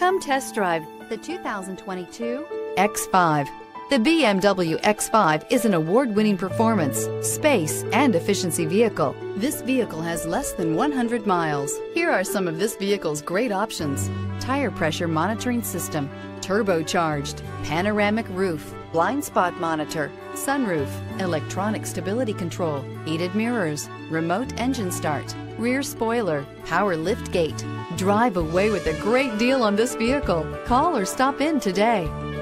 Come test drive the 2022 X5. The BMW X5 is an award-winning performance, space, and efficiency vehicle. This vehicle has less than 100 miles. Here are some of this vehicle's great options: tire pressure monitoring system, turbocharged, panoramic roof, blind spot monitor, sunroof, electronic stability control, heated mirrors, remote engine start, rear spoiler, power lift gate. Drive away with a great deal on this vehicle. Call or stop in today.